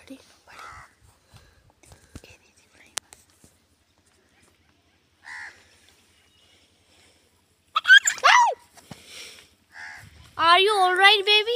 Are you all right, baby?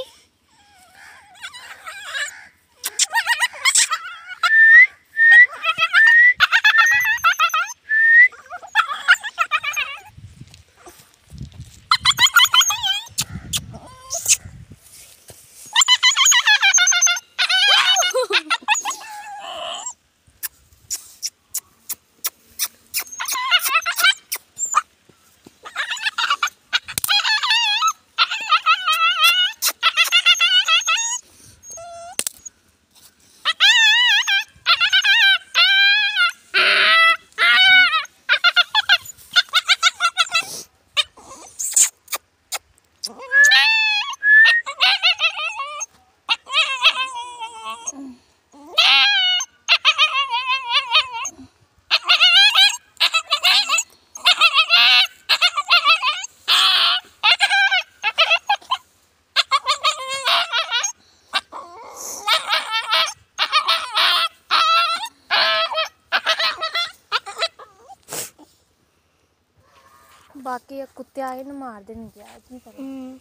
बाकी कुत्ते आए ना मार देंगे आज नहीं करें।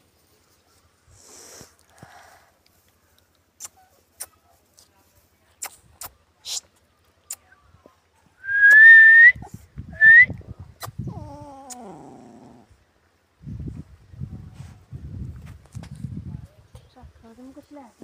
कुछ ले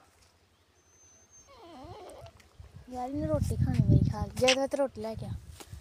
यार इन्हें रोटी खानी मेरी ख्याल जगह तो रोटी लेके आ।